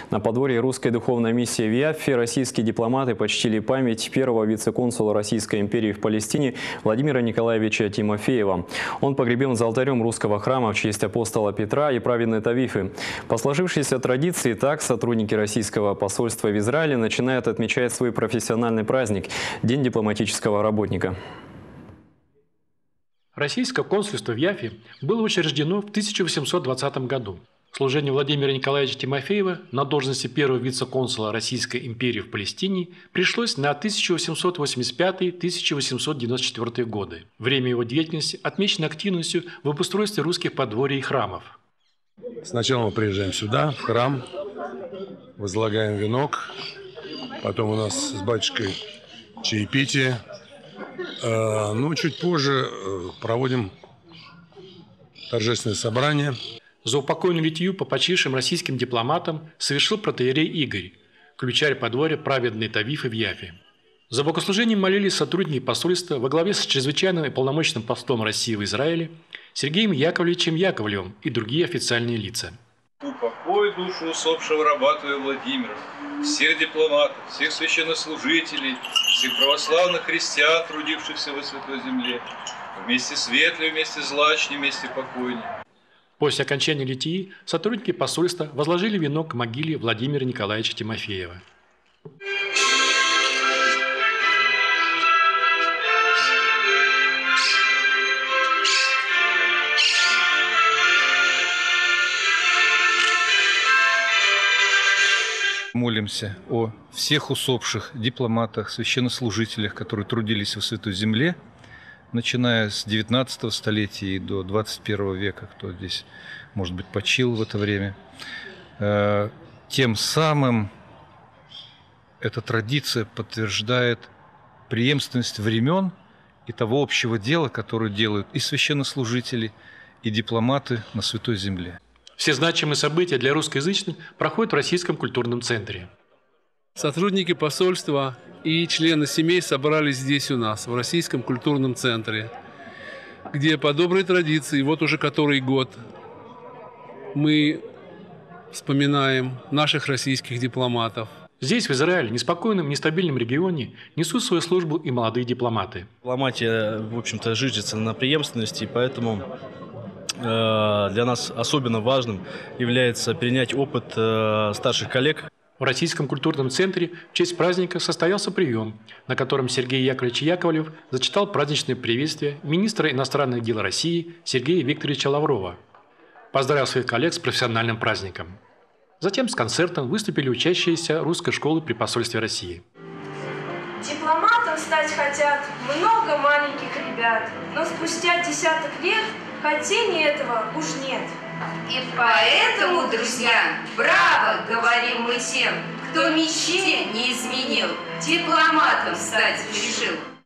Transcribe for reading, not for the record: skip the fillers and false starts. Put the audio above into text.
На подворье русской духовной миссии в Яффе российские дипломаты почтили память первого вице-консула Российской империи в Палестине Владимира Николаевича Тимофеева. Он погребен за алтарем русского храма в честь апостола Петра и праведной Тавифы. По сложившейся традиции, так сотрудники российского посольства в Израиле начинают отмечать свой профессиональный праздник – День дипломатического работника. Российское консульство в Яффе было учреждено в 1820 году. Служение Владимира Николаевича Тимофеева на должности первого вице-консула Российской империи в Палестине пришлось на 1885-1894 годы. Время его деятельности отмечено активностью в обустройстве русских подворий и храмов. Сначала мы приезжаем сюда, в храм, возлагаем венок, потом у нас с батюшкой чаепитие. Чуть позже проводим торжественное собрание. Заупокойную литию по почившим российским дипломатам совершил протоиерей Игорь, ключарь подворья праведной Тавифы в Яффе. За богослужением молились сотрудники посольства во главе с чрезвычайным и полномочным послом России в Израиле Сергеем Яковлевичем Яковлевым и другие официальные лица. Упокой душу усопшего раба твоего Владимира, всех дипломатов, всех священнослужителей, всех православных христиан, трудившихся во Святой Земле, вместе светлые, вместе злачнее, вместе покойнее. После окончания литии сотрудники посольства возложили венок к могиле Владимира Николаевича Тимофеева. Молимся о всех усопших дипломатах, священнослужителях, которые трудились во Святой Земле, начиная с 19 столетия и до 21 века, кто здесь, может быть, почил в это время. Тем самым эта традиция подтверждает преемственность времен и того общего дела, которое делают и священнослужители, и дипломаты на Святой Земле. Все значимые события для русскоязычных проходят в Российском культурном центре. Сотрудники посольства и члены семей собрались здесь у нас, в Российском культурном центре, где по доброй традиции, вот уже который год, мы вспоминаем наших российских дипломатов. Здесь, в Израиле, неспокойном, нестабильном регионе, несут свою службу и молодые дипломаты. Дипломатия, в общем-то, зиждется на преемственности, поэтому для нас особенно важным является перенять опыт старших коллег. В Российском культурном центре в честь праздника состоялся прием, на котором Сергей Яковлевич Яковлев зачитал праздничное приветствие министра иностранных дел России Сергея Викторовича Лаврова. Поздравил своих коллег с профессиональным праздником. Затем с концертом выступили учащиеся русской школы при посольстве России. Дипломатом стать хотят много маленьких ребят, но спустя десяток лет хотения этого уж нет. И поэтому, друзья, браво, говорим мы тем, кто мечте не изменил, дипломатом стать решил.